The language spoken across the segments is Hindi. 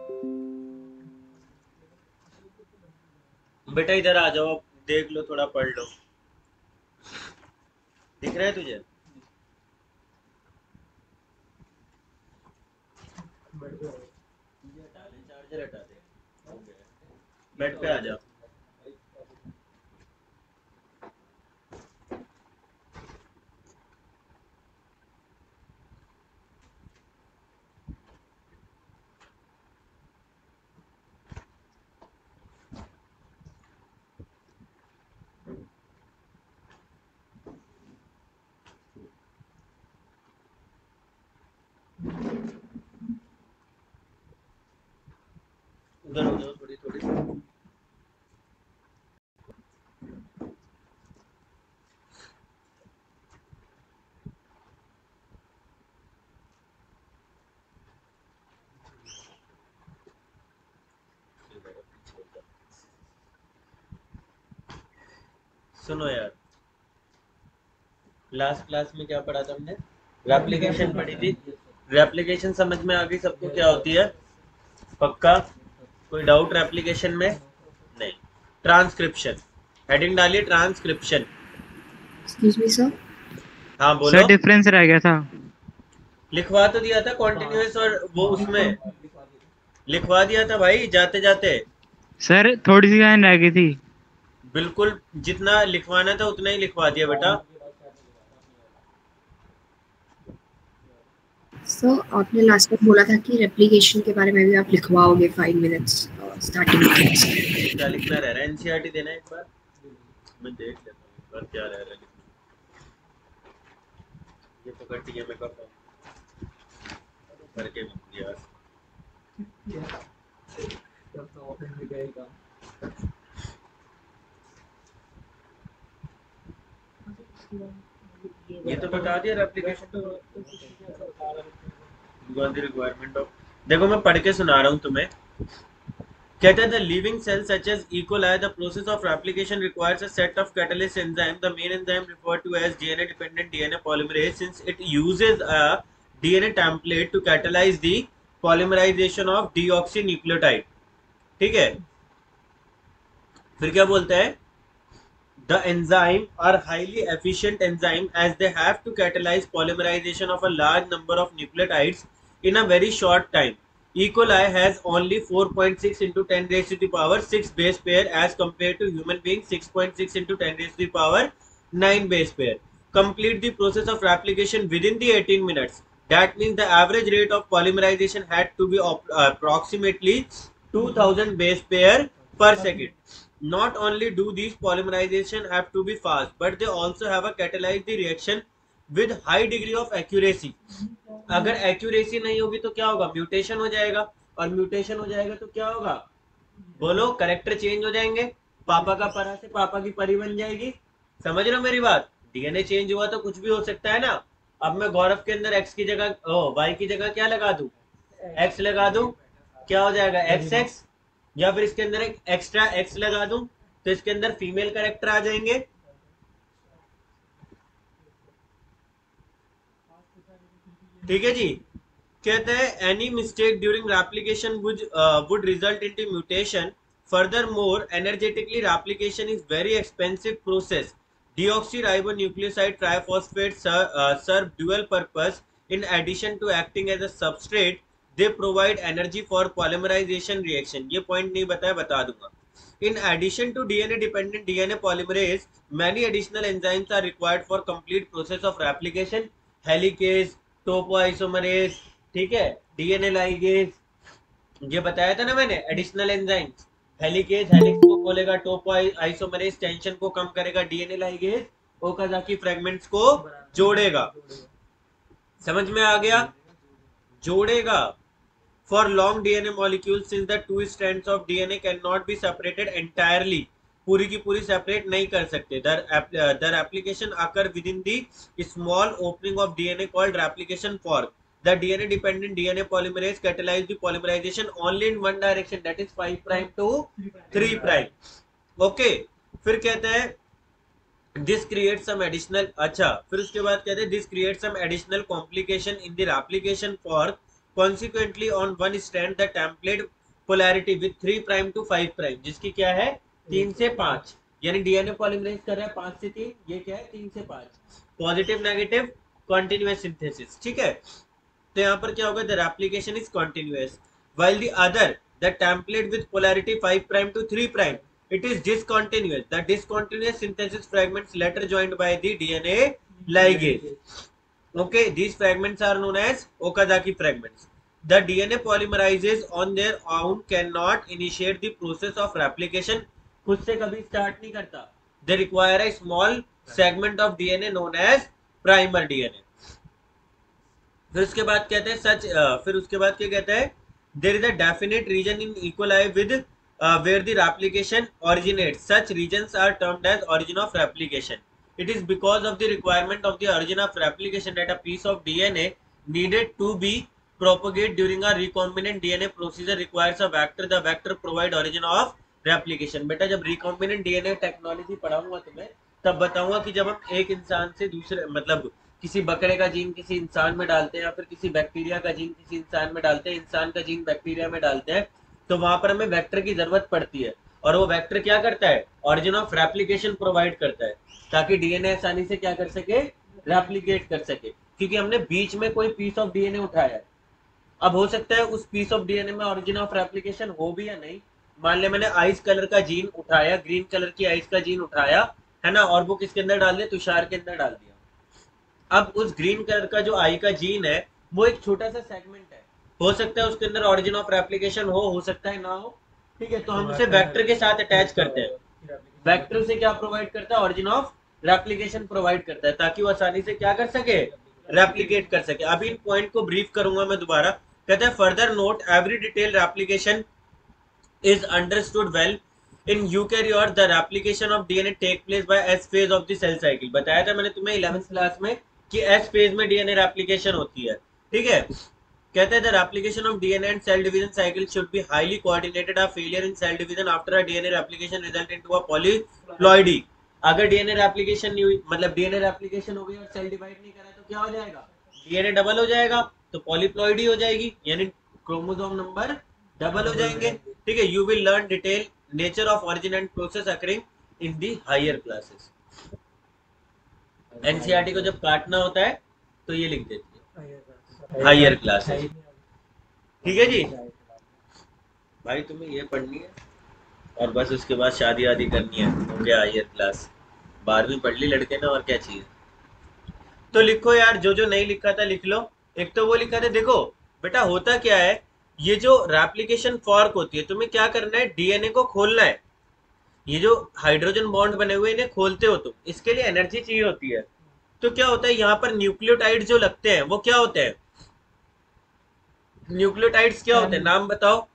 बेटा इधर आ जाओ, देख लो, थोड़ा पढ़ लो। दिख रहा है तुझे? ये हटा ले, चार्जर हटा दे। हो गया। बेड पे आ जाओ। उधर हो जाओ थोड़ी थोड़ी। सुनो यार, लास्ट क्लास में क्या पढ़ा था हमने? रेप्लिकेशन पढ़ी थी। रेप्लिकेशन समझ में आ गई सबको क्या होती है? पक्का? कोई डाउट रेप्लिकेशन में? नहीं। ट्रांसक्रिप्शन, हेडिंग डालिए ट्रांसक्रिप्शन। Excuse me sir. हाँ बोलो। सर डिफरेंस रह गया था। लिखवा तो दिया था कॉन्टिन्यूअस, और वो उसमें लिखवा दिया था भाई जाते जाते। सर थोड़ी सी लाइन रह गई थी। बिल्कुल, जितना लिखवाना था उतना ही लिखवा दिया बेटा। सर आपने लास्ट टाइम बोला था कि रेप्लिकेशन के बारे में भी आप लिखवाओगे 5 मिनट्स स्टार्टिंग में। क्या लिखना रह रहा है? एनसीईआरटी देना एक बार, मैं देख लेता हूँ एक बार क्या रह रहा है लिखना। ये पकड़ टीएमए का फॉर्म करके मत दिया। ये तो बता दिया रेप्लिकेशन रिक्वायरमेंट ऑफ। देखो मैं पढ़ के सुना रहा हूँ तुम्हें। कहते हैं the living cell such as E coli the process of replication requires a set of catalyst enzyme the main enzyme referred to as DNA dependent DNA polymerase since it uses a DNA template to catalyse the polymerisation of deoxynucleotide. ठीक है, फिर क्या बोलता है? The enzyme are highly efficient enzyme as they have to catalyze polymerization of a large number of nucleotides in a very short time. E. coli has only 4.6 into 10 raised to the power 6 base pair as compared to human beings 6.6 into 10 raised to the power 9 base pair. Complete the process of replication within the 18 minutes. That means the average rate of polymerization had to be approximately 2000 base pair per second. Not only do these polymerization have to be fast, but they also have a catalyze the reaction with high degree of accuracy. अगर accuracy नहीं होगी तो क्या होगा? म्यूटेशन हो जाएगा, और म्यूटेशन हो जाएगा तो क्या होगा? बोलो, करेक्टर चेंज हो जाएंगे। पापा का परा से पापा की परी बन जाएगी। समझ रहे हो मेरी बात? डीएनए चेंज हुआ तो कुछ भी हो सकता है ना। अब मैं गौरव के अंदर एक्स की जगह वाई की जगह क्या लगा दूं? एक्स लगा दूं, क्या हो जाएगा? X X. या फिर इसके अंदर एक एक्स्ट्रा एक्स लगा दूं तो इसके अंदर फीमेल कैरेक्टर आ जाएंगे। ठीक है जी। कहते हैं any mistake during replication would result into mutation. Furthermore, energetically replication is very expensive process. Deoxyribonucleoside triphosphates serve dual purpose. In addition to acting as a substrate, they provide energy for polymerization reaction. ये point नहीं बताया, बता दूंगा। In addition to DNA dependent DNA polymerase, many additional enzymes are required for complete process of replication. Helicase, topoisomerase, ठीक है, डीएनए लाइगेज, ये बताया था ना मैंने। एडिशनल एंजाइम्स, हेलिकेज हेलिक्स को खोलेगा, टोपो आइसोमरेज टेंशन को कम करेगा, डीएनए लाइगेज ओकाजाकी फ्रेगमेंट्स को जोड़ेगा। समझ में आ गया? जोड़ेगा। For long DNA molecule since the two strands of DNA can not be separated entirely, पूरी की पूरी सेपरेट नहीं कर सकते। The replication occur within the small opening of DNA called replication fork. The DNA dependent DNA polymerase catalyze the polymerization only in one direction, that is 5 prime to 3 prime. Okay, फिर कहते हैं this creates some additional, अच्छा फिर उसके बाद कहते हैं this creates some additional complication in the replication fork consequently on one strand the template polarity with 3 prime to 5 prime, जिसकी क्या है 3 से 5, यानी डीएनए पॉलीमरेज कर रहा है 5 से 3, ये क्या है 3 से 5, पॉजिटिव नेगेटिव कॉन्टिन्यूअस सिंथेसिस, ठीक है। तो यहाँ पर क्या होगा, the replication is continuous, while the other, the template with polarity 5 prime to 3 prime, it is discontinuous. The discontinuous synthesis fragments later joined by the DNA ligase. Okay, these fragments are known as Okazaki fragments. The DNA polymerases on their own cannot initiate the process of replication. खुद से कभी start नहीं करता. They require a small segment of DNA known as primer DNA. फिर उसके बाद कहते हैं सच, फिर उसके बाद क्या कहता है, there is a definite region in E. coli with where the replication originates. Such regions are termed as origin of replication. It is because of the requirement of the origin of replication that a piece of DNA needed to be propagated during a recombinant DNA procedure requires a vector. The vector provide origin of replication. बेटा जब recombinant DNA टेक्नोलॉजी पढ़ाऊंगा तुम्हें तब बताऊंगा कि जब हम एक इंसान से दूसरे, मतलब किसी बकरे का जीन किसी इंसान में डालते हैं या फिर किसी बैक्टीरिया का जीन किसी इंसान में डालते हैं, इंसान का जीन बैक्टीरिया में डालते हैं, तो वहां पर हमें वेक्टर की जरूरत पड़ती है, और वो वेक्टर क्या करता है, ऑरिजिन ऑफ रेप्लिकेशन प्रोवाइड करता है, ताकि डीएनए आसानी से क्या कर सके, रेप्लिकेट कर सके, क्योंकि हमने बीच में कोई पीस ऑफ डीएनए उठाया है। अब हो सकता है उस पीस ऑफ डीएनए में ऑरिजिन ऑफ रेप्लिकेशन हो भी या नहीं। मान ले मैंने आइस कलर का जीन उठाया, ग्रीन कलर की आइस का जीन उठाया है ना, और वो किसके अंदर डाल दिया, तुषार के अंदर डाल दिया। अब उस ग्रीन कलर का जो आई का जीन है वो एक छोटा सा सेगमेंट है, हो सकता है उसके अंदर ऑरिजिन ऑफ रेप्लिकेशन हो सकता है ना हो, ठीक है। तो हम उसे वेक्टर के साथ अटैच करते हैं, वेक्टर से क्या प्रोवाइड करता है, ऑरिजिन ऑफ रेप्लिकेशन प्रोवाइड करता है, ताकि वो आसानी से क्या कर सके, रेप्लिकेट कर सके। अभी इन पॉइंट को ब्रीफ करूंगा मैं दोबारा। कहता है further note every detail replication is understood well in eukaryote, the replication of DNA take place by S phase of the cell cycle. बताया था मैंने तुम्हें 11th क्लास में कि एस फेज में डीएनए रेप्लिकेशन होती है, ठीक है। कहते हैं the replication of DNA and cell division cycle should be highly coordinated. A failure in cell division after a DNA replication result into a polyploidy. अगर डीएनए रेप्लिकेशन नहीं हुई, मतलब डीएनए रेप्लिकेशन हो गई और सेल डिवाइड नहीं करा, तो क्या हो जाएगा, डीएनए डबल हो जाएगा, तो पॉलीप्लॉइडी हो जाएगी, यानी क्रोमोसोम नंबर डबल हो जाएंगे, ठीक है। You will learn detail nature of origin and process occurring in the higher classes. NCERT को जब काटना होता है तो ये लिख देती है हायर क्लासेस, ठीक है जी। भाई तुम्हें ये पढ़नी है और बस उसके बाद शादी आदि करनी है, हो गया हायर क्लास। 12वीं पढ़ ली लड़के ने, और क्या चाहिए। तो लिखो यार, जो जो नहीं लिखा था लिख लो। एक तो वो लिखा था, देखो बेटा होता क्या है, ये जो रेप्लिकेशन फॉर्क होती है, तुम्हें क्या करना है, डीएनए को खोलना है। ये जो हाइड्रोजन बॉन्ड बने हुए इन्हें खोलते हो तुम, इसके लिए एनर्जी चाहिए होती है। तो क्या होता है, यहाँ पर न्यूक्लियोटाइड जो लगते हैं वो क्या होते हैं, न्यूक्लियोटाइड्स क्या होते हैं, नाम बताओ।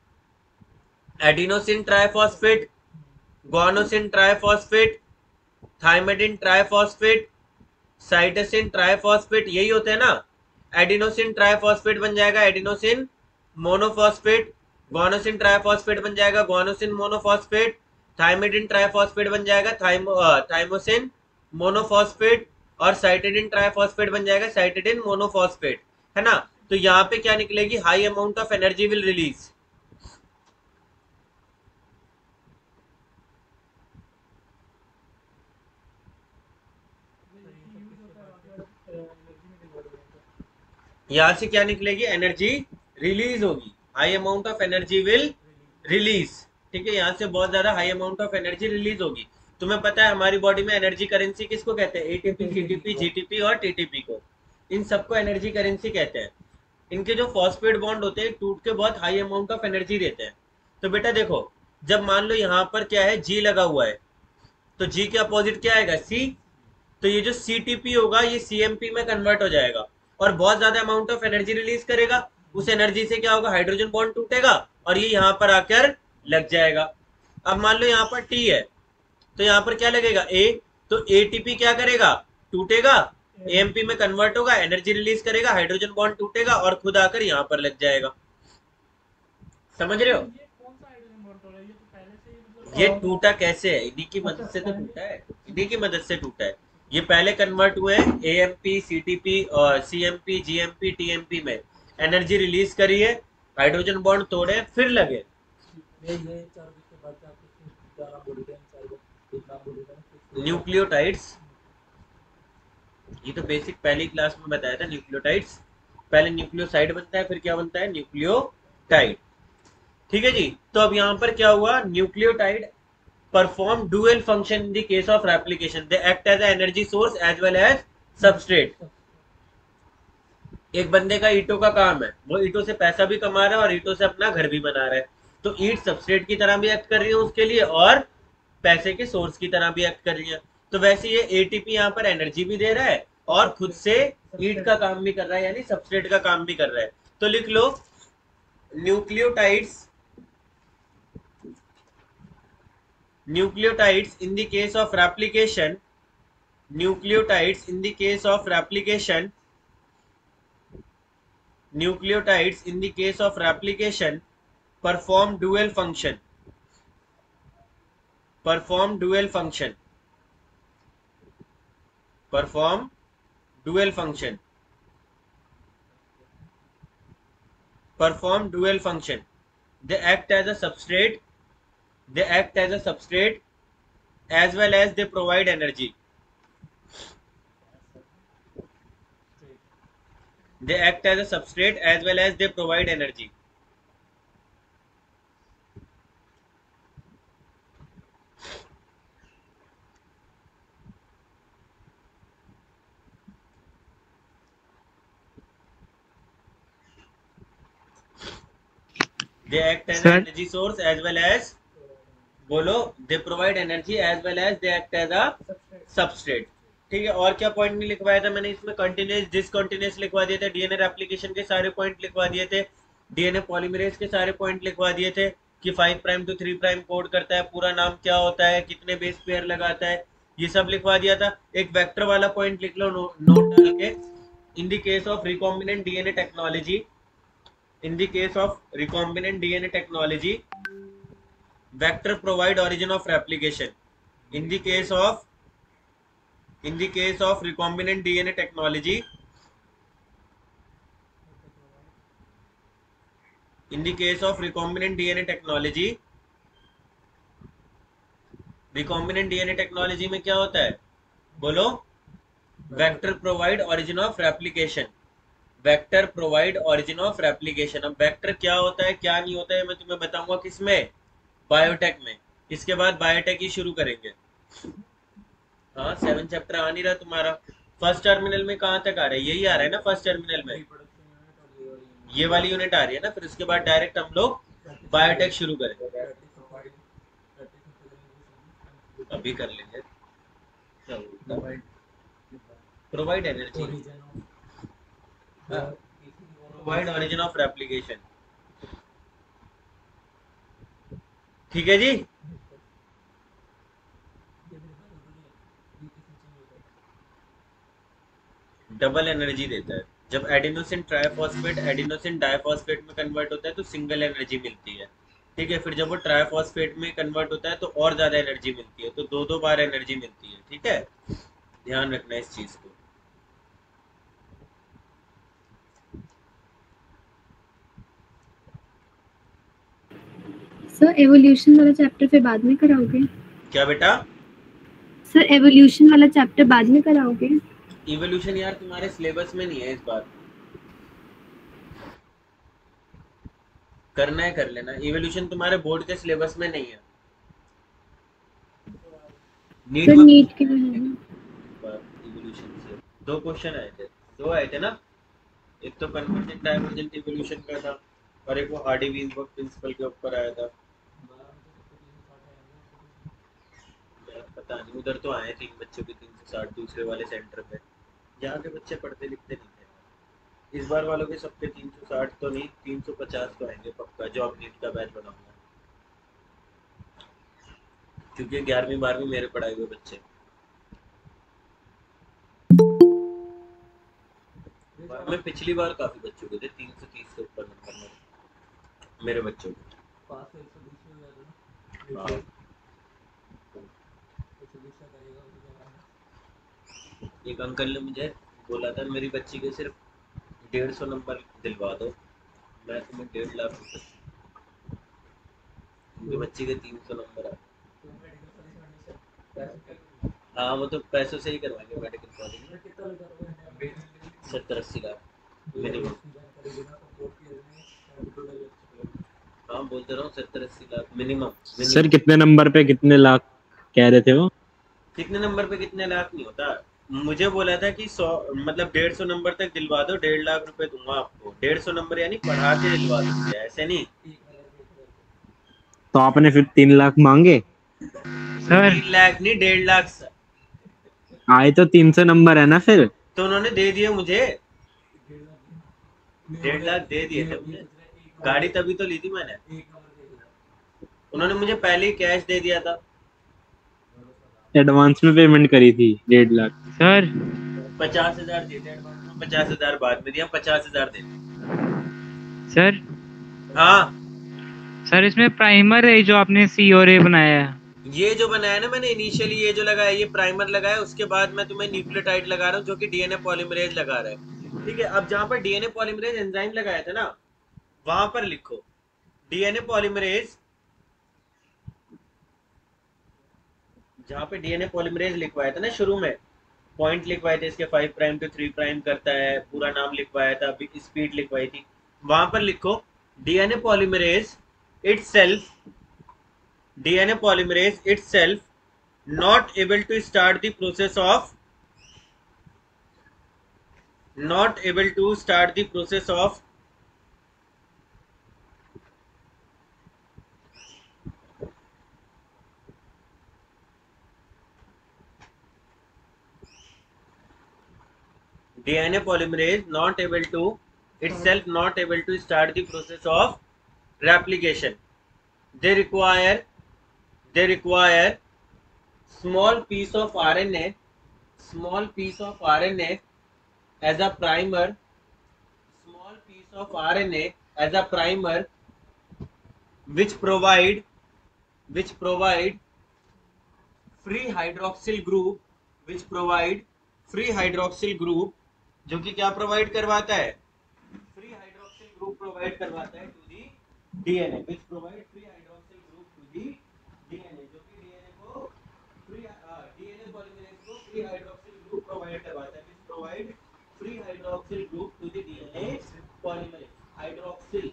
Adenosine triphosphate, guanosine triphosphate, thymidine triphosphate, cytosine triphosphate, यही होते हैं ना। एडिनोसिन ट्राइफॉस्फेट बन जाएगा एडिनोसिन मोनोफॉस्फेट, गुआनोसिन ट्राइफॉस्फेट बन जाएगा गुआनोसिन मोनोफॉस्फेट, थाइमिडिन ट्राइफॉस्फेट बन जाएगा थाइमोसिन मोनोफॉस्फेट, और साइटिडिन ट्राइफॉस्फेट बन जाएगा साइटिडिन मोनोफॉस्फेट, है ना। तो यहाँ पे क्या निकलेगी, high amount of energy will release. यहाँ से क्या निकलेगी, एनर्जी रिलीज होगी, high amount of energy will release, ठीक है। यहाँ से बहुत ज्यादा high amount of energy release होगी। तुम्हें पता है हमारी बॉडी में एनर्जी करेंसी किसको कहते हैं, एटीपी, सीटीपी, जीटीपी और टीटीपी को, इन सबको एनर्जी करेंसी कहते हैं। इनके जो फॉस्फेट बॉन्ड होते हैं टूट के बहुत हाई अमाउंट ऑफ एनर्जी देते हैं। तो बेटा देखो, जब मान लो यहाँ पर क्या है, जी लगा हुआ है, तो जी के अपोजिट क्या आएगा, सी। तो ये जो सीटीपी होगा ये सीएमपी में कन्वर्ट हो जाएगा और बहुत ज्यादा अमाउंट ऑफ एनर्जी रिलीज करेगा। उस एनर्जी से क्या होगा, हाइड्रोजन बॉन्ड टूटेगा और ये यहाँ पर आकर लग जाएगा। अब मान लो यहाँ पर टी है, तो यहाँ पर क्या लगेगा, ए। तो एटीपी क्या करेगा, टूटेगा, एएमपी में कन्वर्ट होगा, एनर्जी रिलीज करेगा, हाइड्रोजन बॉन्ड टूटेगा और खुद आकर यहाँ पर लग जाएगा। समझ रहे हो, ये टूटा कैसे है, इन्हीं की मदद से तो टूटा है, इन्हीं की मदद से टूटा है। ये पहले कन्वर्ट हुए हैं एएमपी, सीटीपी और सीएमपी, जीएमपी, टीएमपी में। एनर्जी रिलीज करिए, हाइड्रोजन बॉन्ड तोड़े, फिर लगे। न्यूक्लियोटाइड्स, ये तो बेसिक पहली क्लास में बताया था। न्यूक्लियोटाइड्स, पहले न्यूक्लियोसाइड बनता है, फिर क्या बनता है, न्यूक्लियोटाइड। ठीक है जी। तो अब यहाँ पर क्या हुआ, nucleotide perform dual function in the case of replication, they act as energy source as well as substrate. एक बंदे का ईटों का काम है, वो ईटों से पैसा भी कमा रहा है और ईटों से अपना घर भी बना रहा है, तो ईट सबस्ट्रेट की तरह भी एक्ट कर रही है उसके लिए और पैसे के सोर्स की तरह भी एक्ट कर रही है। तो वैसे ये एटीपी यहाँ पर एनर्जी भी दे रहा है और खुद से ईट का काम भी कर रहा है, यानी सबस्ट्रेट का काम भी कर रहा है। तो लिख लो, nucleotides in the case of replication, nucleotides in the case of replication, nucleotides in the case of replication perform dual function, perform dual function, perform dual function, perform dual function. They act as a substrate, they act as a substrate as well as they provide energy. They act as a substrate as well as they provide energy. They act as an energy source as well as, बोलो, they provide energy as well as they act as a substrate. ठीक है, और क्या पॉइंट नहीं लिखवाया था मैंने इसमें, कंटिन्यूस डिसकंटिन्यूस लिखवा दिए थे, डीएनए रेप्लिकेशन के सारे पॉइंट लिखवा दिए थे, डीएनए पॉलीमरेज के सारे पॉइंट लिखवा दिए थे कि 5 प्राइम टू 3 प्राइम कोड करता है, पूरा नाम क्या होता है, कितने बेस पेयर लगाता है, ये सब लिखवा दिया था। एक वेक्टर वाला पॉइंट लिख लो नोट डाल के, in the case of recombinant DNA technology, in the case of recombinant DNA technology, vector provide origin of replication. In the case of recombinant DNA technology, in the case of recombinant DNA technology, recombinant DNA technology में क्या होता है, बोलो, vector provide origin of replication, vector provide origin of replication. अब वेक्टर क्या होता है क्या नहीं होता है मैं तुम्हें बताऊंगा किसमें, बायोटेक में। इसके बाद बायोटेक ही शुरू करेंगे। हाँ, 7 चैप्टर आ नहीं रहा तुम्हारा। फर्स्ट टर्मिनल में कहाँ तक आ रहा है, यही आ रहा है ना फर्स्ट टर्मिनल में, ये वाली यूनिट आ रही है ना, फिर उसके बाद डायरेक्ट हम लोग बायोटेक शुरू करेंगे। अभी कर लेंगे। Provide energy, provide origin of replication. ठीक है जी। डबल एनर्जी देता है। जब एडिनोसिन ट्राइफॉस्फेट एडिनोसिन डाइफॉस्फेट में कन्वर्ट होता है तो सिंगल एनर्जी मिलती है। ठीक है, फिर जब वो ट्राइफॉस्फेट में कन्वर्ट होता है तो और ज्यादा एनर्जी मिलती है, तो 2 बार एनर्जी मिलती है। ठीक है, ध्यान रखना इस चीज को। सर एवोल्यूशन वाला चैप्टर फिर बाद में कराओगे? क्या बेटा? सर एवोल्यूशन वाला चैप्टर बाद में कराओगे? इवोल्यूशन यार तुम्हारे सिलेबस में नहीं है इस बार, करना है कर लेना। इवोल्यूशन तुम्हारे बोर्ड के सिलेबस में नहीं है। नीट के में इवोल्यूशन से 2 क्वेश्चन आए थे, 2 आए थे ना, एक तो कन्वर्जेंट डाइवर्जेंट इवोल्यूशन का था और एक वो हार्डी-वीनबर्ग प्रिंसिपल के ऊपर आया था। पता नहीं, उधर तो आए 3 बच्चों के 360 दूसरे वाले सेंटर पे, यहाँ के बच्चे पढ़ते लिखते नहीं थे। इस बार वालों के सबके 360 तो नहीं, 350 तो आएंगे पक्का, जो अब नीट का बैच बनाऊंगा, क्योंकि 11वीं 12वीं मेरे पढ़ाए हुए बच्चे। मैं पिछली बार काफी बच्चों के थे, 330 से ऊपर नंबर मेरे बच्चों को। एक अंकल ने मुझे बोला था मेरी बच्ची के सिर्फ 150 नंबर दिलवा दो, मैं तुम्हें 1.5 लाख रुपए, उनके बच्चे के 300 नंबर आ। हाँ वो तो पैसों से ही करवाएंगे मेडिकल कॉलेज, 70-80 लाख मिनिमम। हाँ बोलते रहो 70-80 लाख मिनिमम। सर कितने नंबर पे कितने लाख कह रहे थे वो? कितने नंबर पे कितने लाख नहीं होता, मुझे बोला था कि 100 मतलब 150 नंबर तक दिलवा दो, 1.5 लाख रुपए दूंगा आपको। 150 नंबर यानी पढ़ा के दिलवा दूंगा, ऐसे नहीं। तो आपने फिर 3 लाख मांगे? सर 3 लाख नहीं, 1.5 लाख सर। आए तो 300 नंबर है ना फिर। तो उन्होंने दे दिए मुझे, 1.5 लाख दे दिए थे मुझे, गाड़ी तभी तो ली थी मैंने, उन्होंने मुझे पहले ही कैश दे दिया था। एडवांस में पेमेंट करी थी 1.5 लाख। सर 50,000 देते एडवांस में, 50,000 बाद में दिया, 50,000 दे। सर हाँ सर इसमें प्राइमर है जो आपने सी और ए बनाया है। ये जो बनाया ना मैंने इनिशियली, ये जो लगाया ये प्राइमर लगाया, उसके बाद मैं तुम्हें न्यूक्लियोटाइड लगा रहा हूँ जो कि डीएनए पॉलीमरेज लगा रहा है। ठीक है, अब जहाँ पर डीएनए पॉलीमरेज एंजाइम लगाया था ना, वहां पर लिखो डीएनए पॉलीमरेज, जहाँ पे डीएनए पॉलीमरेज लिखवाया था ना शुरू में, पॉइंट लिखवाए थे इसके 5 प्राइम टू 3 प्राइम करता है, पूरा नाम लिखवाया था, स्पीड लिखवाई थी, वहां पर लिखो DNA polymerase itself, DNA polymerase itself not able to start the process of DNA polymerase not able to itself not able to start the process of replication. They require small piece of RNA as a primer, which provide free hydroxyl group, जो कि क्या प्रोवाइड करवाता है, फ्री हाइड्रोक्सिल ग्रुप प्रोवाइड करवाता है to the DNA, which provide free hydroxyl group to the DNA, जो कि डीएनए को डीएनए पॉलीमरेज को फ्री हाइड्रोक्सिल ग्रुप प्रोवाइड करवाता है, which provide free hydroxyl group to the DNA polymerase, hydroxyl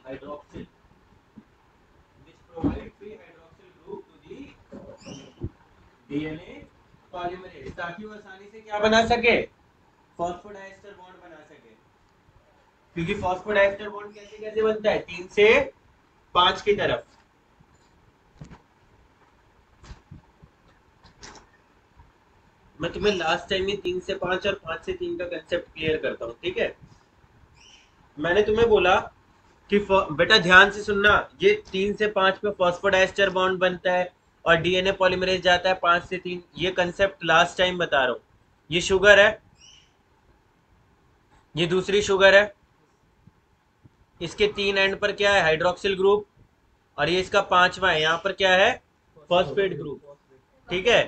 which provide free hydroxyl group to the DNA polymerase, ताकि वो आसानी से क्या बना सके, फॉस्फोडाइस्टर बॉन्ड बना सके। क्योंकि फॉस्फोडाइस्टर बॉन्ड कैसे कैसे बनता है, 3 से 5 की तरफ। मैं तुम्हें लास्ट टाइम ही 3 से 5 और 5 से 3 का कंसेप्ट क्लियर करता हूँ, ठीक है। मैंने तुम्हें बोला कि बेटा ध्यान से सुनना, ये 3 से 5 पे फॉस्फोडाइस्टर बॉन्ड बनता है और डीएनए पॉलीमरेज जाता है 5 से 3, ये कंसेप्ट लास्ट टाइम बता रहा हूँ। ये शुगर है, ये दूसरी शुगर है, इसके 3 एंड पर क्या है, हाइड्रोक्सिल ग्रुप, और ये इसका 5वां है, यहाँ पर क्या है, फॉस्फेट ग्रुप। ठीक है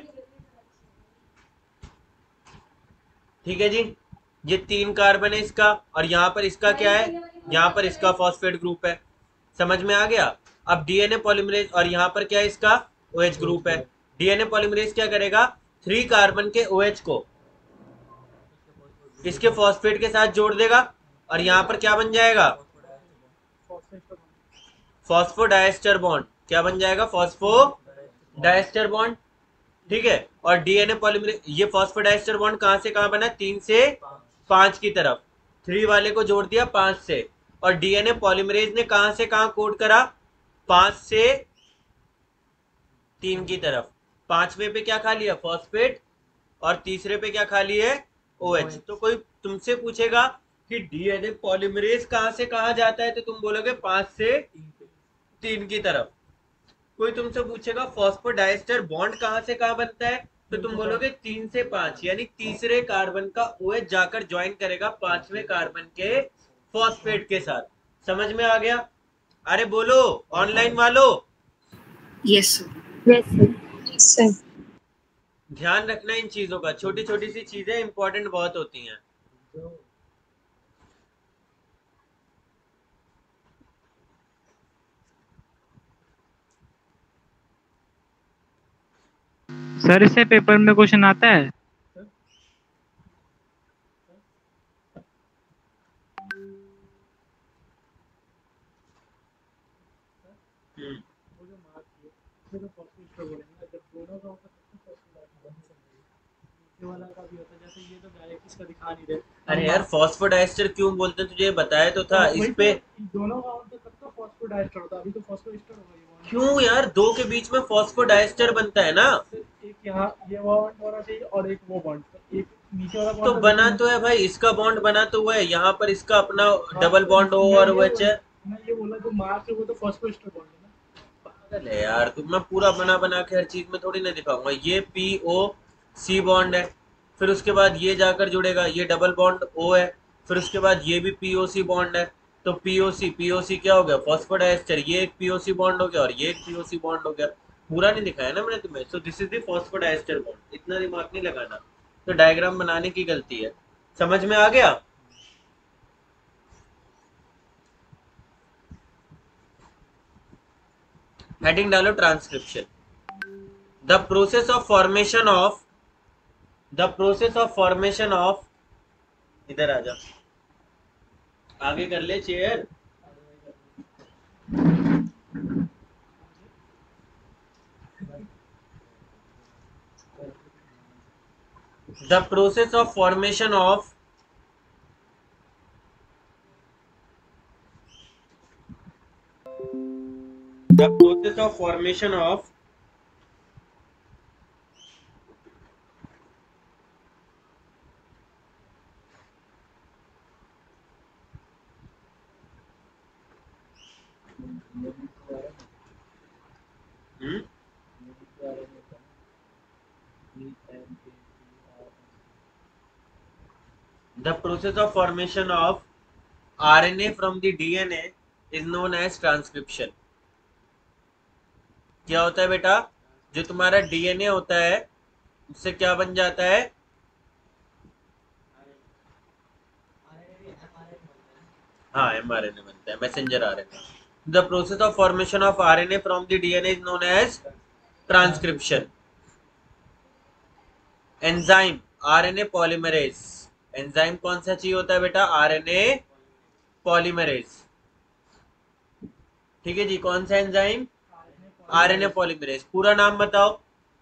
जी, ये 3 कार्बन है इसका, और यहाँ पर इसका क्या है, यहाँ पर इसका फॉस्फेट ग्रुप है। समझ में आ गया। अब डीएनए पॉलीमरेज, और यहाँ पर क्या है, इसका OH ग्रुप है। डीएनए पॉलीमरेज क्या करेगा, 3 कार्बन के OH को इसके फॉस्फेट के साथ जोड़ देगा, और यहाँ पर क्या बन जाएगा, फॉस्फोडाइस्टर बॉन्ड। क्या बन जाएगा, फॉस्फोडाइस्टर बॉन्ड। ठीक है, और डीएनए पॉलीमरेज, ये फॉस्फोडाइस्टर बॉन्ड कहां से कहां बना, 3 से 5 की तरफ, 3 वाले को जोड़ दिया 5 से, और डीएनए पॉलीमरेज ने कहां से कहां कोड करा, 5 से 3 की तरफ। 5वें पे क्या खा लिया, फॉस्फेट, और तीसरे पे क्या खा लिए, OH। तो कोई तुमसे पूछेगा कि डीएनए पॉलीमरेज कहां से कहां जाता है, तो तुम बोलोगे 5 से 3 की तरफ। कोई तुमसे पूछेगा फॉस्फोडाइस्टर बॉन्ड कहां से कहां बनता है, तो तुम बोलोगे 3 से 5, यानी तीसरे कार्बन का OH जाकर ज्वाइन करेगा 5वें कार्बन के फॉस्फेट के साथ। समझ में आ गया। अरे बोलो ऑनलाइन वालों। Yes sir. ध्यान रखना इन चीजों का, छोटी छोटी सी चीजें इंपॉर्टेंट बहुत होती हैं। सर इससे पेपर में क्वेश्चन आता है? हम्म, अरे यार फॉस्फोडाइस्टर क्यों बोलते हैं तुझे बताया तो था इस पे। दोनों का होता तब तो फॉस्फोडाइस्टर होता, अभी तो फॉस्फोएस्टर होगा ये बॉन्ड। क्यों यार, दो के बीच में फॉस्फोडाइस्टर बनता है ना, एक यहाँ ये बॉन्ड होना चाहिए और एक वो बॉन्ड, एक नीचे वाला तो बॉन्ड बना तो है भाई, इसका बॉन्ड बना तो हुआ है, यहाँ पर इसका अपना डबल बॉन्ड हो और वो है। मैं ये बोला जो मार्च है वो तो फॉस्फोएस्टर बॉन्ड है ना। पागल है यार तू, मैं पूरा बना बना के हर चीज में थोड़ी ना दिखाऊंगा। ये पी ओ सी बॉन्ड है, फिर उसके बाद ये जाकर जुड़ेगा, ये डबल बॉन्ड ओ है, फिर उसके बाद ये भी पी ओ सी बॉन्ड है, तो पी ओ सी क्या हो गया, फॉस्फोडाइस्टर। ये एक पी ओ सी बॉन्ड हो गया और ये एक पी ओ सी बॉन्ड हो गया। पूरा नहीं दिखाया ना मैंने तुम्हें। So this is the phosphodiester bond, इतना दिमाग नहीं लगाना, तो डायग्राम बनाने की गलती है। समझ में आ गया? हेडिंग डालो transcription. The process of formation of इधर आ जा, आगे कर ले chair. The process of formation of RNA from the DNA is known as transcription। क्या होता है बेटा, जो तुम्हारा डीएनए होता है उससे क्या बन जाता है? हाँ, एमआरएनए बनता है, messenger RNA. The process of formation of RNA from the DNA is known as transcription. Enzyme RNA polymerase. Enzyme कौन सा चाहिए होता है बेटा? RNA polymerase. ठीक है जी, कौन सा एंजाइम? RNA polymerase. पूरा नाम बताओ।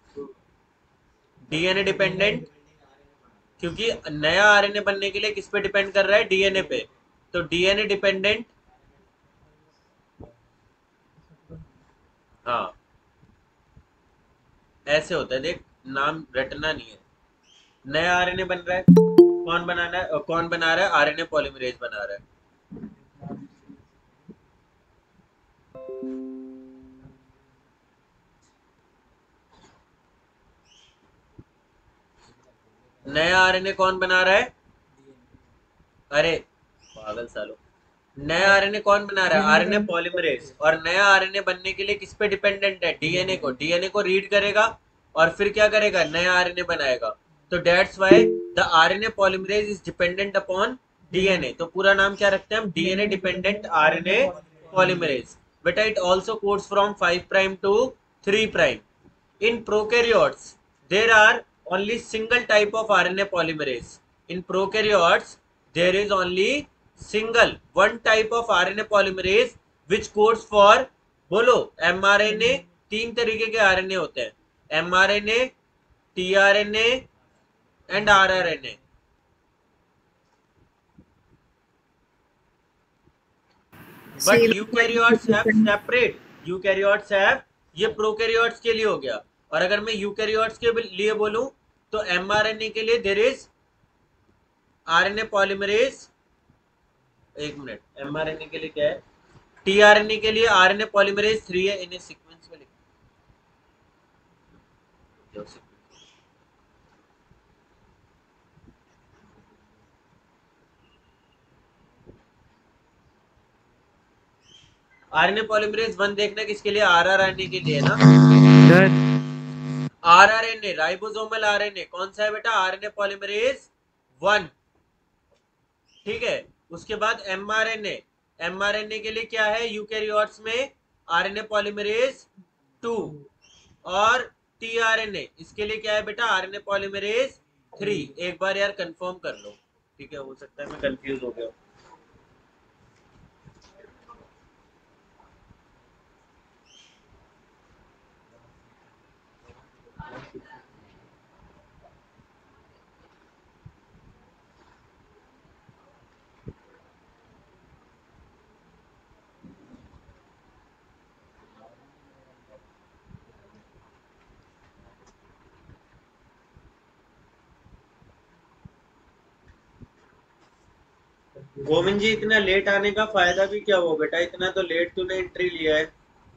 डीएनए डिपेंडेंट, क्योंकि नया आरएनए बनने के लिए किस पे डिपेंड कर रहा है? डीएनए पे। तो डीएनए डिपेंडेंट, हाँ ऐसे होता है, देख नाम रटना नहीं है। नया आरएनए बन रहा है, कौन बनाना है, कौन बना रहा है? आरएनए पॉलीमरेज बना रहा है। नया आरएनए कौन बना रहा है? अरे पागल सालो, नया आरएनए कौन बना रहा है? RNA polymerase. और नया आरएनए बनने के लिए किस पे डिपेंडेंट है? डीएनए को। डीएनए को रीड करेगा और फिर क्या करेगा? नया आरएनए बनाएगा। तो that's why the RNA polymerase is dependent upon DNA. तो पूरा नाम क्या रखते हैं हम? DNA dependent RNA polymerase. बेटा it also codes from 5 prime to 3 prime. In prokaryotes, there are only single type of RNA polymerase. In prokaryotes, there is only single one type of RNA polymerase which codes for, बोलो, mRNA। तीन तरीके के RNA होते हैं, mRNA, tRNA and rRNA। But eukaryotes have separate, eukaryotes have, ये प्रोकैरियोट्स के लिए हो गया। और अगर मैं यूकैरियोट्स के लिए बोलूं तो एमआरएनए के लिए देयर इज आरएनए पॉलीमरेज। एक मिनट, एमआरएनए के लिए क्या है? टीआरएनए के लिए आरएनए पॉलीमरेज 3 है। इन्हें सीक्वेंस में लिखो। आरएनए पॉलीमरेज 1 देखना किसके लिए? आरआरएनए के लिए ना। सर आरआरएनए राइबोसोमल आरएनए कौन सा है बेटा? RNA polymerase 1। ठीक है, उसके बाद एमआरएनए। एमआरएनए के लिए क्या है यूकैरियोट्स में? RNA polymerase 2। और टीआरएनए, इसके लिए क्या है बेटा, आरएनए पॉलीमरेज 3। एक बार यार कंफर्म कर लो, ठीक है, हो सकता है मैं कंफ्यूज हो गया हूं। गोविंद जी, इतना लेट आने का फायदा भी क्या हुआ बेटा, इतना तो लेट तूने एंट्री लिया है।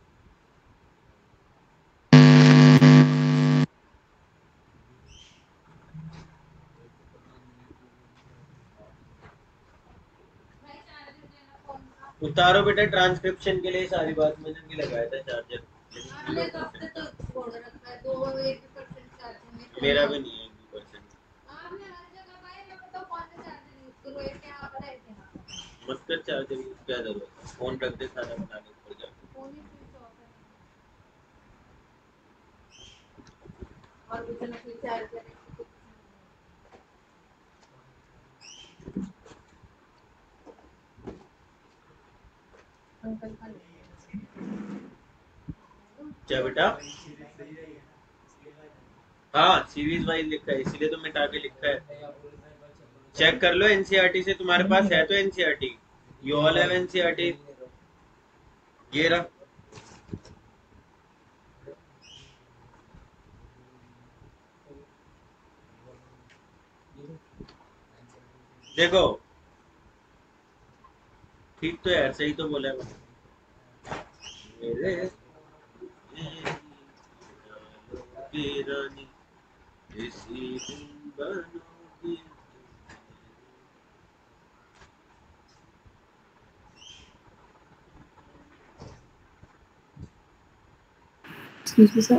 उतारो बेटा, ट्रांसक्रिप्शन के लिए सारी बात मैंने नहीं लगाया था चार्जर, मेरा भी नहीं है 2%। मत कर चार्जर यूज, क्या जरूरत है, फोन रख दे, खाना बनाने ऊपर जा। क्या बेटा, हाँ सीरीज वाइज लिखा है, इसीलिए तो मिटा के लिखा है। चेक कर लो एनसीईआरटी से, तुम्हारे पास है तो NCERT, you all have NCERT, ये रहा। देखो ठीक तो यार, सही तो बोला है मैंने। मेरे की रानी इसी दिन बनोगी। Excuse me sir.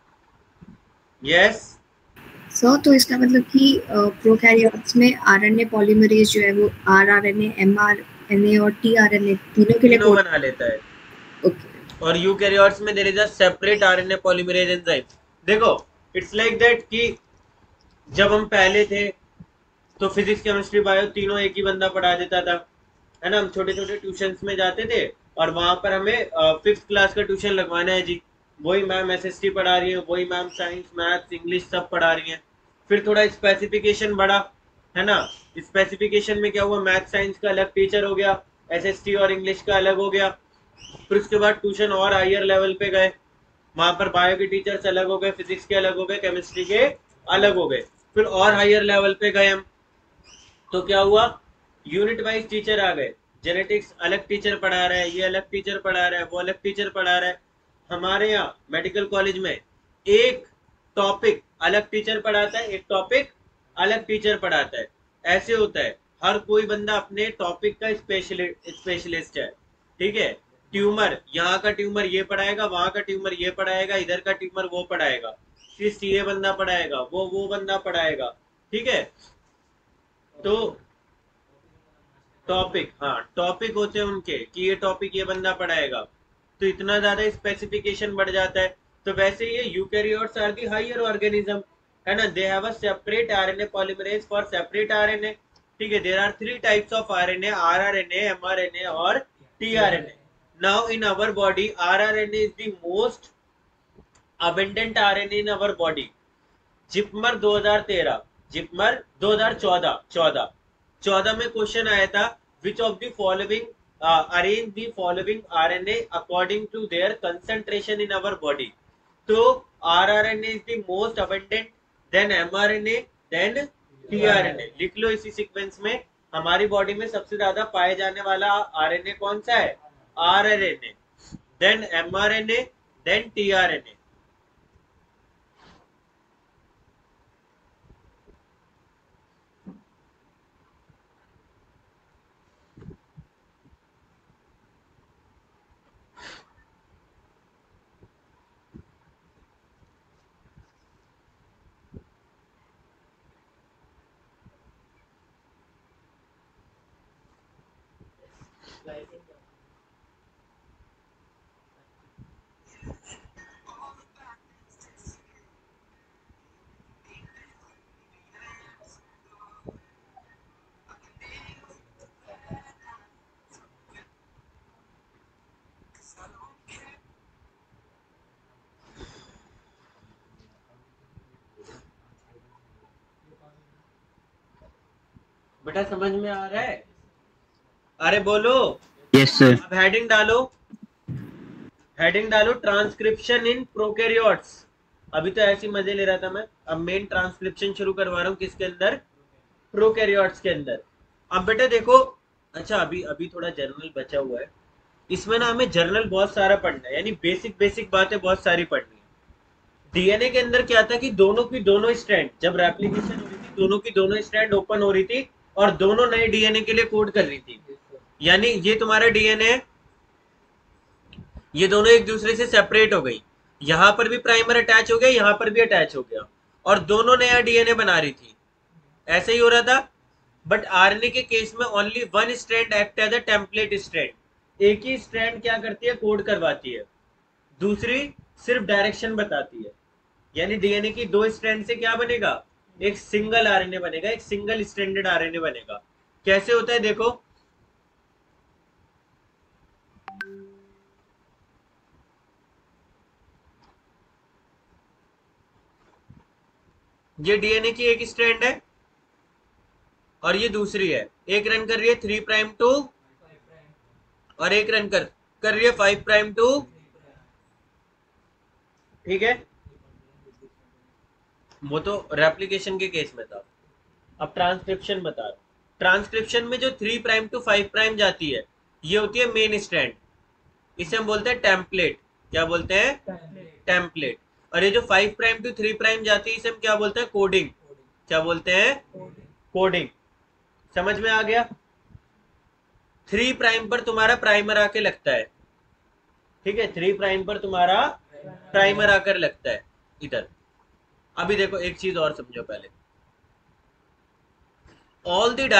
Yes sir तो इसका मतलब कि प्रोकैरियोट्स में आरएनए पॉलीमरेज जो है वो आरआरएनए, एमआरएनए और टीआरएनए तीनों के लिए तीनों कोड। बना लेता है, ओके। और यूकैरियोट्स में there is a separate RNA polymerase enzyme. देखो इट्स लाइक दैट कि जब हम पहले थे तो फिजिक्स केमिस्ट्री बायो तीनों एक ही बंदा पढ़ा देता था, है ना। हम छोटे छोटे ट्यूशंस में जाते थे और वहां पर हमें 5th क्लास का ट्यूशन लगवाना है जी, वही मैम एसएसटी पढ़ा रही है, वही मैम साइंस मैथ्स इंग्लिश सब पढ़ा रही है। फिर थोड़ा स्पेसिफिकेशन बढ़ा, है ना। स्पेसिफिकेशन में क्या हुआ, मैथ साइंस का अलग टीचर हो गया, एसएसटी और इंग्लिश का अलग हो गया। फिर उसके बाद ट्यूशन और हायर लेवल पे गए, वहां पर बायो के टीचर्स अलग हो गए, फिजिक्स के अलग हो गए, केमिस्ट्री के अलग हो गए। फिर और हायर लेवल पे गए हम, तो क्या हुआ, यूनिट वाइज टीचर आ गए। जेनेटिक्स अलग टीचर पढ़ा रहा है, ये अलग टीचर पढ़ा रहा है, वो अलग टीचर पढ़ा रहा है। हमारे यहाँ मेडिकल कॉलेज में एक टॉपिक अलग टीचर पढ़ाता है, एक टॉपिक अलग टीचर पढ़ाता है। ऐसे होता है, हर कोई बंदा अपने टॉपिक का स्पेशलिस्ट है, ठीक है। ट्यूमर, यहाँ का ट्यूमर ये पढ़ाएगा, वहां का ट्यूमर ये पढ़ाएगा, इधर का ट्यूमर वो पढ़ाएगा, फिर सीए बंदा पढ़ाएगा, वो बंदा पढ़ाएगा, ठीक है। तो टॉपिक, हाँ टॉपिक होते हैं उनके कि ये टॉपिक ये बंदा पढ़ाएगा, तो इतना ज्यादा स्पेसिफिकेशन बढ़ जाता है। तो वैसे ये eukaryotes are the higher organism, है ना। They have a separate RNA polymerase for separate RNA, ठीक है। There are 3 types of RNA, rRNA, mRNA और tRNA. Now in our body rRNA is the most abundant RNA in our body. JIPMER 2013, JIPMER 2014 में क्वेश्चन आया था, which of the following arrange the following RNA according to their concentration in our body. तो rRNA is the most abundant, then mRNA, then tRNA. लिख लो इसी सीक्वेंस में, हमारी बॉडी में सबसे ज्यादा पाए जाने वाला आरएनए कौन सा है, rRNA, then mRNA, then tRNA. बेटा समझ में आ रहा है? अरे बोलो। Yes sir. अब हेडिंग डालो, हेडिंग डालो ट्रांसक्रिप्शन इन प्रोकैरियोट्स। अभी तो ऐसी मजे ले रहा था मैं, अब मेन ट्रांसक्रिप्शन शुरू करवा रहा हूँ किसके अंदर? प्रोकैरियोट्स के अंदर। अब बेटा देखो, अच्छा अभी अभी थोड़ा जर्नल बचा हुआ है, इसमें ना हमें जर्नल बहुत सारा पढ़ना है, यानी बेसिक बेसिक बातें बहुत सारी पढ़नी है। डीएनए के अंदर क्या था कि दोनों की दोनों स्ट्रैंड, जब रेप्लिकेशन हो रही थी दोनों की दोनों स्ट्रैंड ओपन हो रही थी और दोनों नए डीएनए के लिए कोड कर रही थी। यानी ये तुम्हारा डीएनए, ये दोनों एक दूसरे से सेपरेट हो गई, यहां पर भी प्राइमर अटैच हो गया, यहां पर भी अटैच हो गया, और दोनों नया डीएनए बना रही थी। ऐसे ही हो रहा था। बट आरएनए के केस में only one strand act as a template strand. एक ही स्ट्रैंड क्या करती है? कोड करवाती है, दूसरी सिर्फ डायरेक्शन बताती है। यानी डीएनए की दो स्ट्रैंड से क्या बनेगा? एक सिंगल आरएनए बनेगा, एक सिंगल स्ट्रैंडेड आरएनए बनेगा। कैसे होता है देखो, ये डीएनए की एक स्ट्रैंड है और ये दूसरी है, एक रन कर रही है 3 प्राइम टू और एक रन कर रही है 5 प्राइम टू। ठीक है, वो तो रेप्लिकेशन के केस में था। अब ट्रांसक्रिप्शन बता रहा हूं। ट्रांसक्रिप्शन में जो 3 प्राइम टू 5 प्राइम जाती है, ये होती है मेन स्ट्रैंड, इसे हम बोलते हैं टेम्पलेट। क्या बोलते हैं? टेम्पलेट। और ये जो 5 प्राइम टू 3 प्राइम जाती है, इसे हम क्या बोलते हैं? कोडिंग। क्या बोलते हैं? कोडिंग। समझ में आ गया? 3 प्राइम पर तुम्हारा प्राइमर आके लगता है, ठीक है, 3 प्राइम पर तुम्हारा प्राइमर आकर लगता है इधर। अभी देखो एक चीज और समझो पहले, all the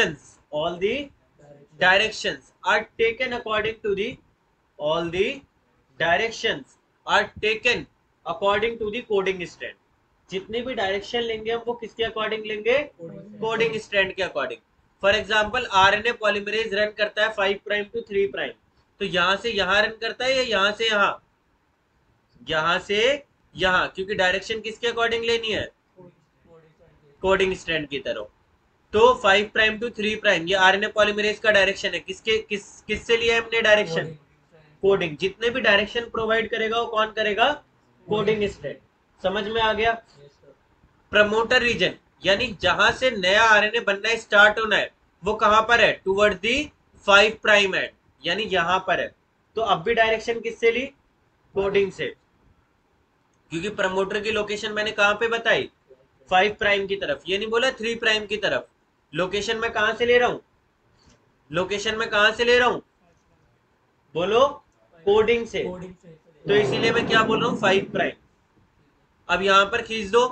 directions are taken according to the all the directions are taken according to the coding strand। जितनी भी डायरेक्शन लेंगे हम वो किसके अकॉर्डिंग लेंगे? कोडिंग स्ट्रैंड के according. For example RNA polymerase run करता है 5 प्राइम टू 3 प्राइम, तो यहां से यहां रन करता है या यहां से यहां? यहां से यहां, क्योंकि डायरेक्शन किसके अकॉर्डिंग लेनी है? कोडिंग स्ट्रैंड की तरफ। तो 5 प्राइम टू 3 प्राइम ये आरएनए पॉलीमरेज का डायरेक्शन है, किससे लिया है हमने डायरेक्शन? कोडिंग। जितने भी डायरेक्शन प्रोवाइड करेगा वो कौन करेगा? Coding strand. समझ में आ गया? प्रमोटर रीजन, यानी जहां से नया आरएनए बनना स्टार्ट होना है वो कहां पर है? टुवर्ड दी 5 प्राइम एंड, यानी यहां पर है। तो अब भी डायरेक्शन किससे ली? कोडिंग से, क्योंकि प्रमोटर की लोकेशन मैंने कहां पे बताई? 5 प्राइम की तरफ, ये नहीं बोला 3 प्राइम की तरफ। लोकेशन मैं कहां से ले रहा हूं? लोकेशन मैं कहां से ले रहा हूं? बोलो। कोडिंग से। तो इसीलिए मैं क्या बोल रहा हूं? 5 प्राइम। अब यहां पर खींच दो,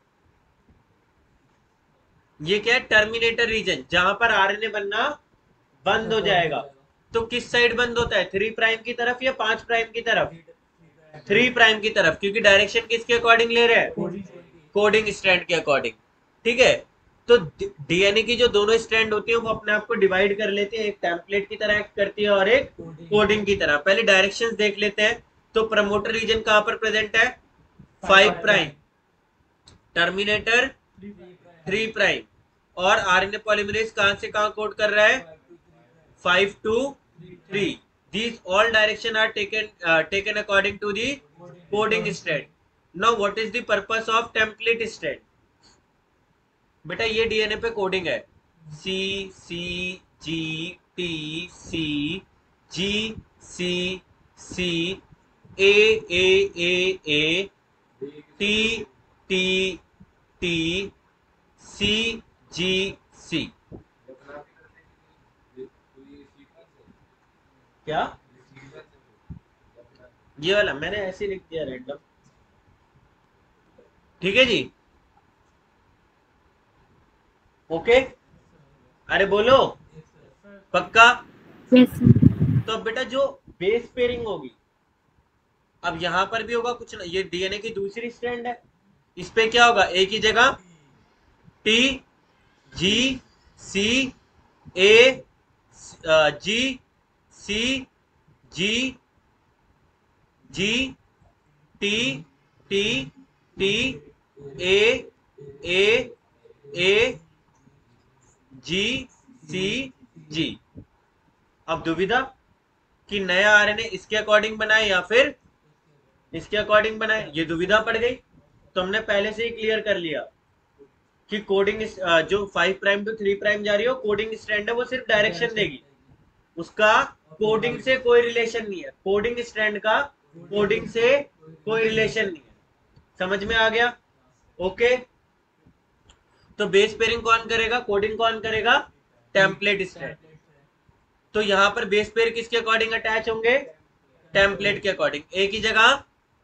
ये क्या है? टर्मिनेटर रीजन, जहां पर आरएनए बनना बंद हो जाएगा। तो किस साइड बंद होता है? 3 प्राइम की तरफ या 5 प्राइम की तरफ? 3 प्राइम की तरफ, क्योंकि डायरेक्शन किसके अकॉर्डिंग ले रहे हैं? कोडिंग स्ट्रैंड के अकॉर्डिंग। ठीक है, तो डीएनए की जो दोनों स्ट्रैंड होती है वो अपने आप को डिवाइड कर लेते हैं, एक टेम्पलेट की तरह एक्ट करती है और एक कोडिंग की तरह। पहले डायरेक्शंस देख लेते हैं। तो प्रमोटर रीजन कहां पर प्रेजेंट है? 5 प्राइम। Terminator 3 prime. और आरएनए पॉलीमरेज कहां से कहां कोड कर रहा है? 5 to 3। These all direction are taken according to the coding strand. Now what is the purpose of template strand? बेटा ये डीएनए पे कोडिंग है, C C G T C G C C A A A A T T T C G C. क्या? ये वाला मैंने ऐसे लिख दिया रैंडम। ठीक है जी, ओके। अरे बोलो पक्का? Yes sir. तो अब बेटा जो बेस पेयरिंग होगी, अब यहां पर भी होगा कुछ ना, ये डीएनए की दूसरी स्ट्रैंड है, इस पे क्या होगा? एक ही जगह T G C A G C G G T T T A A A G C G. अब दुविधा कि नया आरएनए इसके अकॉर्डिंग बनाए या फिर इसके अकॉर्डिंग बनाए, ये दुविधा पड़ गई। तो हमने पहले से ही क्लियर कर लिया कि कोडिंग जो 5 प्राइम टू 3 प्राइम जा रही हो, कोडिंग स्ट्रैंड है, वो सिर्फ डायरेक्शन देगी, उसका कोडिंग से कोई रिलेशन नहीं है। कोडिंग स्ट्रैंड का कोडिंग से कोई रिलेशन नहीं है। समझ में आ गया? ओके। तो बेस पेयरिंग कौन करेगा, कोडिंग कौन करेगा? Template strand. तो यहां पर बेस पेयर किसके अकॉर्डिंग अटैच होंगे? टेम्पलेट के अकॉर्डिंग। एक ही जगह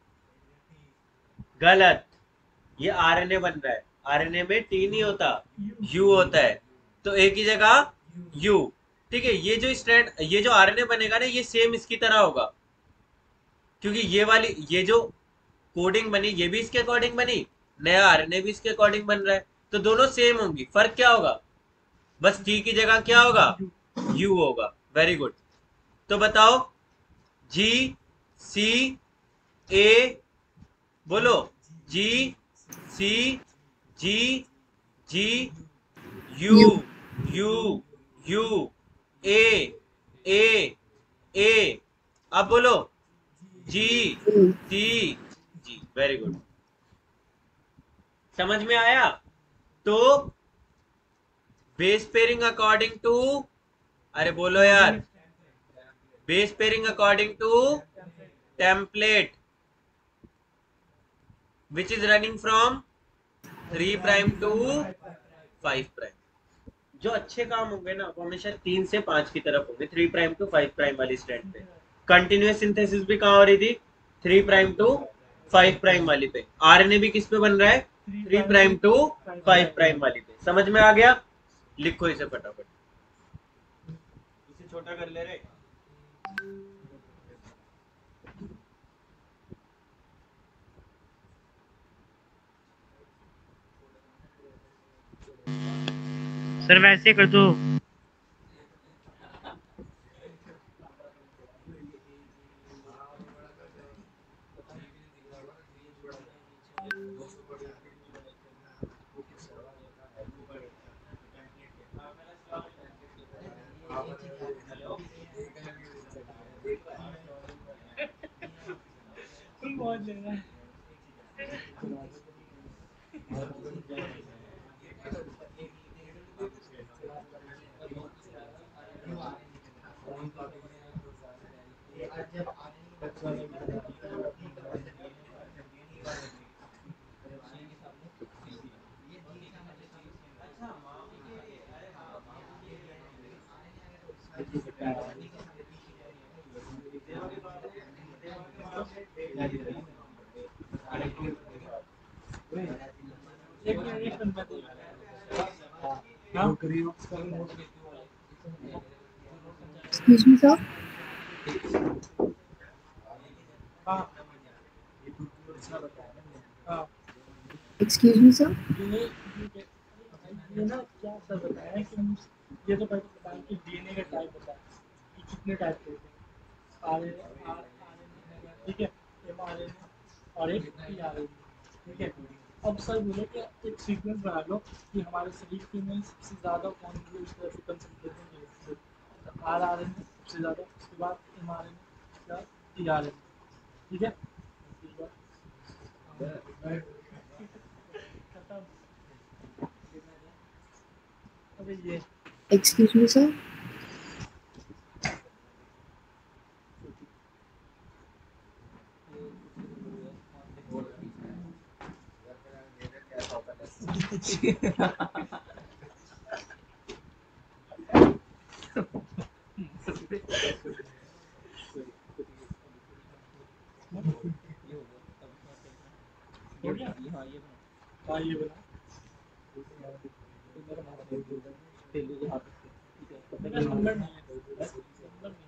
गलत, ये आरएनए बन रहा है, आरएनए में टी नहीं होता, यू होता है, तो एक ही जगह यू। ठीक है, ये जो स्ट्रैंड, ये जो आरएनए बनेगा ना, ये सेम इसकी तरह होगा, क्योंकि ये वाली, ये जो कोडिंग बनी, ये भी इसके अकॉर्डिंग बनी, नया आरएनए भी इसके अकॉर्डिंग बन रहा है, तो दोनों सेम होंगी। फर्क क्या होगा? बस टी की जगह क्या होगा? यू होगा। Very good. तो बताओ, जी सी ए, बोलो, G C G G U U U U A A A. अब बोलो, जी सी जी। वेरी गुड, समझ में आया? तो बेस पेयरिंग अकॉर्डिंग टू, अरे बोलो यार, base pairing according to template which is running from 3 prime to 5 prime. जो अच्छे काम होंगे ना, वो हमेशा 3 से 5 की तरफ होंगे, 3 प्राइम टू 5 प्राइम वाली स्ट्रैंड पे। कंटिन्यूअस सिंथेसिस भी कहाँ हो रही थी? 3 प्राइम टू 5 प्राइम वाली पे। आरएनए भी किस पे बन रहा है? 3 प्राइम टू 5 प्राइम वाली पे। समझ में आ गया? लिखो इसे फटाफट, इसे छोटा कर ले रहे। सर वैसे कर दो। बहुत लेना है। एक मिनट मैं देख हाँ? एक्सक्यूज मी सर, हाँ हाँ एक्सक्यूज मी सर। ये ना क्या सर बताया कि हम ये तो पहले बताया कि डीएनए का टाइप बताया कि कितने टाइप के होते हैं, आरएनए, ठीक है, एमआरएनए और एक टीआरएनए, ठीक है। अब सर बोले कि एक सीक्वेंस बना लो कि हमारे शरीर के में सबसे ज़्यादा कौन सी इस तरह से कंसंट्रेशन है, आरआरएनए सबसे ज़्यादा, उसके बाद एमआरएनए, उसके बाद टीआरएनए, ठीक है। खत्म। अबे ये एक्सक्यूज मी सर। हो गया? हाँ ये बना। मेरा नंबर नहीं है, नंबर नहीं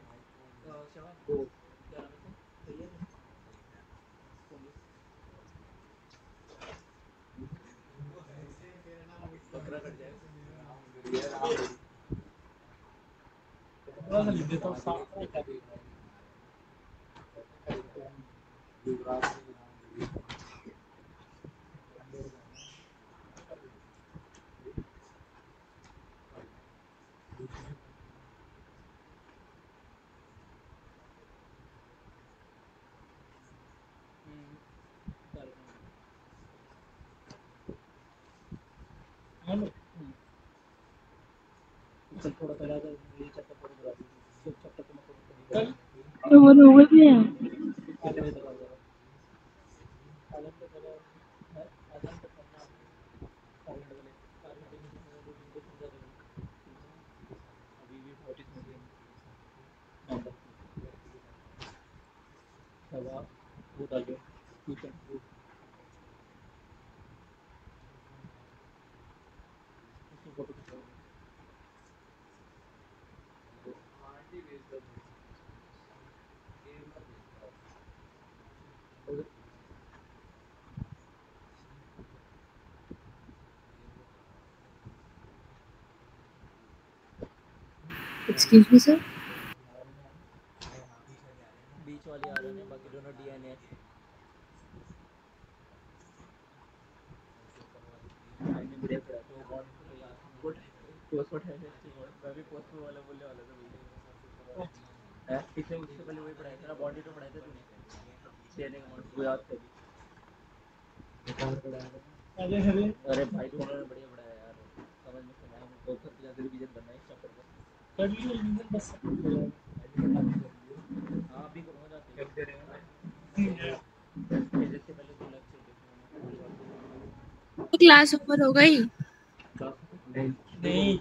है। थोड़ा सा लिख देता हूँ, साफ नहीं कर। चल थोड़ा पहले आकर ये चैप्टर पूरा करा दीजिए, एक चैप्टर तो मैं पूरा कल तो वो लोग भी हैं। आधे बजे तक आ जाएगा। आधे घंटे पहले आधे घंटे पहले आधे घंटे पहले आधे घंटे में दो तीन क्वेश्चन कर देंगे। अभी भी 40 मिनट सवा वो डालिए ठीक है। उसमें फोटो खिंचवाओ। Excuse me sir. बीच वाली आ रहे हैं, बाकी दोनों डीएनए बढ़िया पड़ा तो बॉन्ड तो यार गुड पोस्ट है मैं भी पोस्ट वाला बोलने वाला था भैया है पिछले उससे पहले वही पढ़ाया था बॉडी तो पढ़ाया था तूने डीएनए का बॉन्ड वो याद कर अरे अरे भाई दोनों ने बढ़िया पढ़ाया यार समझ में आया मेरे को घर पे जाकर रिवीजन करना है इस चैप्टर का कर लियो रिवीजन बस हां अभी करूंगा जाते हैं दे रहे हैं जैसे पहले तो लेक्चर देखूंगा तो क्लास ओवर हो गई। नहीं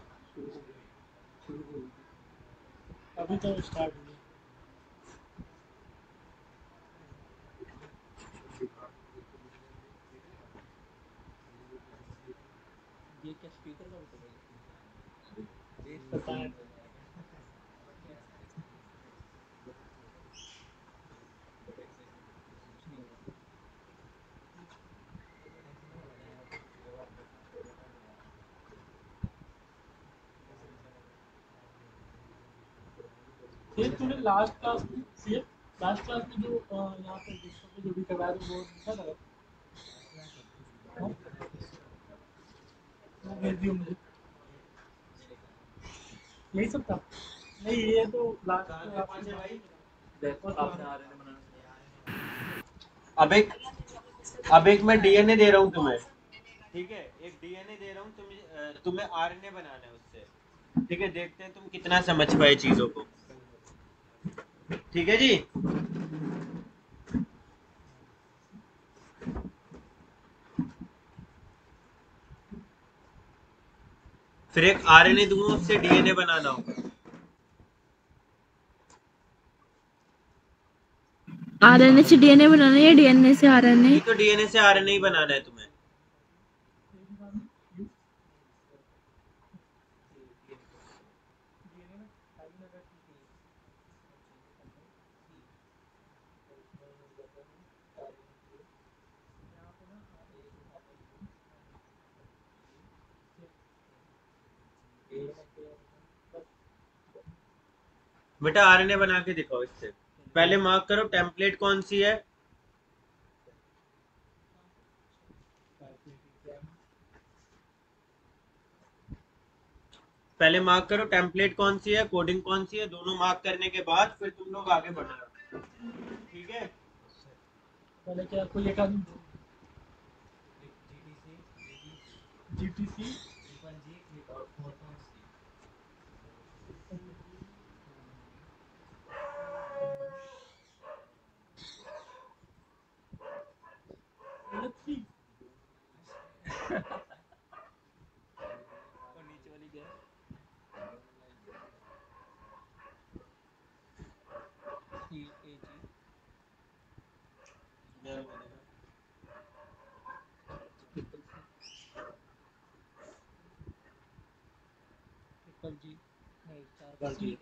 अभी तो स्टार्ट हुई ये क्या स्पीकर का बटन है ये पता है ये तूने लास्ट क्लास में जो यहाँ पे डिस्को पे जो भी करवाया था वो क्या लगा वो भेज दियो मुझे यही सब था नहीं ये तो लास्ट भाई देखो आपने आ रहे हैं बनाना अब एक मैं डीएनए दे रहा हूँ तुम्हें, ठीक है, एक डीएनए दे रहा हूँ तुम्हें आरएनए बनाना है उससे, ठीक है, देखते हैं तुम कितना समझ पाए चीजों को, ठीक है जी। फिर एक आरएनए दूंगा उससे डीएनए बनाना होगा। आरएनए से डीएनए बनाना है या डीएनए से आरएनए? तो डीएनए से आरएनए ही बनाना है तुम्हें। बेटा आरएनए बना के दिखाओ इससे। पहले मार्क करो टेम्पलेट कौन सी है। पहले मार्क करो टेम्पलेट कौन सी है, कोडिंग कौन सी है, दोनों मार्क करने के बाद फिर तुम लोग आगे बढ़ना, ठीक है। पहले क्या कोई एक आदमी जीटीसी और नीचे वाली क्या है ट्रिपल जी नहीं 4 बार जी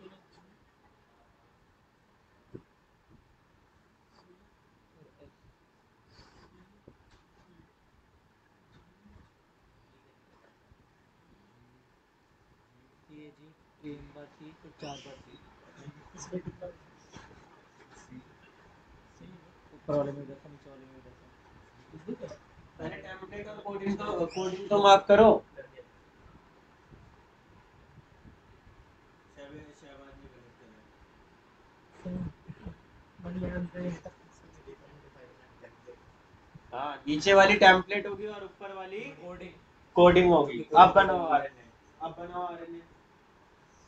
ये जी 3 बार सी फिर 4 बार सी इसमें कितना ऊपर वाले में जैसा नीचे वाले में जैसा पहले टेम्पलेट और कोडिंग तो मार्क करो। हाँ नीचे वाली टेम्पलेट होगी और ऊपर वाली कोडिंग होगी। अब बनाओ आरएनए।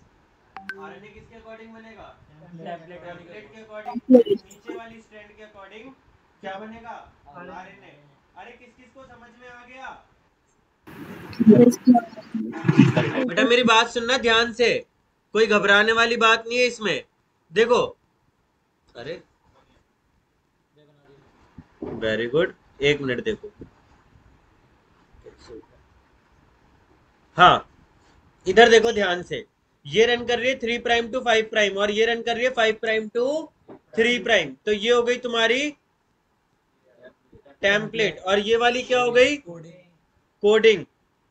आरएनए किसके अकॉर्डिंग बनेगा? टेम्पलेट के अकॉर्डिंग। Template. नीचे वाली स्ट्रैंड के अकॉर्डिंग क्या बनेगा? आरएनए। अरे किस किस को समझ में आ गया? बेटा मेरी बात सुनना ध्यान से, कोई घबराने वाली बात नहीं है इसमें। देखो, अरे वेरी गुड, 1 मिनट देखो। हाँ, इधर देखो ध्यान से, ये रन कर रही है 3 प्राइम टू 5 प्राइम और ये रन कर रही है 5 प्राइम टू 3 प्राइम। तो ये हो गई तुम्हारी टेम्पलेट और ये वाली क्या हो गई? कोडिंग।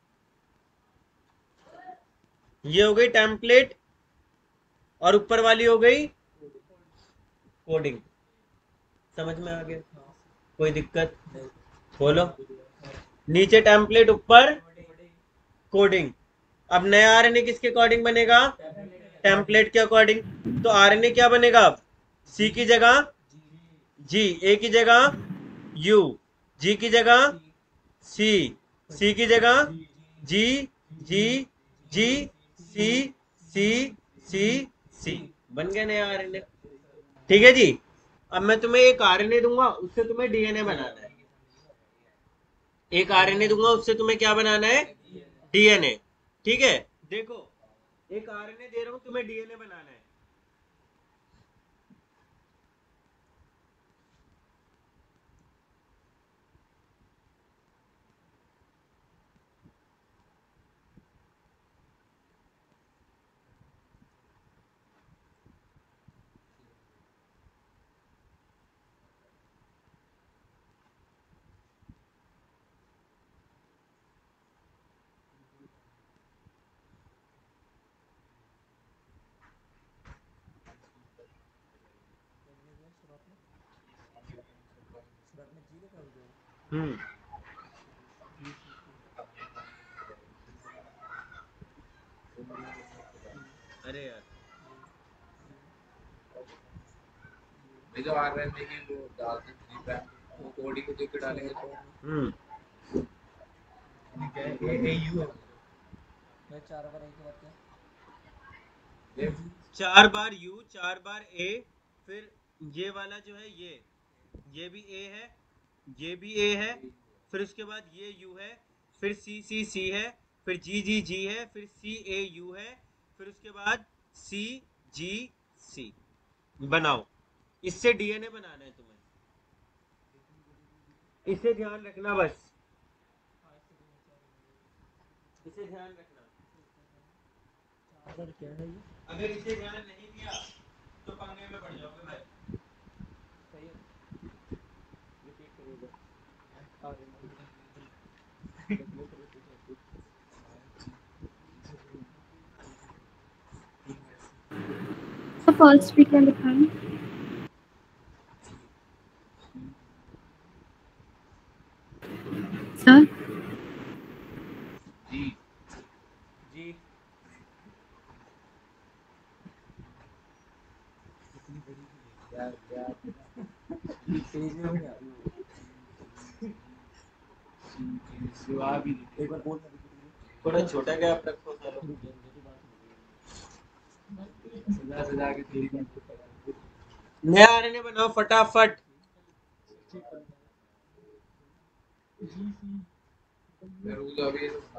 ये हो गई टेम्पलेट और ऊपर वाली हो गई कोडिंग। समझ में आ गया? कोई दिक्कत? बोलो। नीचे टेम्पलेट, ऊपर कोडिंग। अब नया आरएनए किसके अकॉर्डिंग बनेगा? टेम्पलेट के अकॉर्डिंग। तो आरएनए क्या बनेगा अब? सी की जगह जी, ए की जगह यू, जी की जगह सी, सी की जगह जी, जी, जी, सी, सी, सी, सी। बन गया नया आरएनए। ठीक है जी। अब मैं तुम्हें एक आरएनए दूंगा, उससे तुम्हें डीएनए बनाना है। एक आरएनए दूंगा, उससे तुम्हें क्या बनाना है? डीएनए। ठीक है, देखो एक आरएनए दे रहा हूं, तुम्हें डीएनए बनाना है। अरे यार जो आरएनए की वो डालते 3 प्राइम वो कोडिंग को देख के डालेंगे तो एयू है। मैं 4 बार एक बात क्या? 4 बार यू, 4 बार ए, फिर ये वाला जो है ये भी ए है, ये भी ए है, फिर उसके बाद ये यू है, फिर सी सी सी है, फिर जी जी जी है, फिर सी ए यू है, फिर उसके बाद सी जी सी। बनाओ, इससे डीएनए बनाना है तुम्हें, इसे ध्यान रखना बस, इसे ध्यान रखना। अगर इसे ध्यान नहीं दिया तो पंगे में पड़ जाओगे भाई। फर्स्ट स्पीकर लिखा है। सर जी जी यार यार पेज में नहीं आ रहा भी एक बार बोल थोड़ा छोटा गैप रखो चलो। सजा के तेरी नया आरएनए बनाओ फटाफट। रूल अभी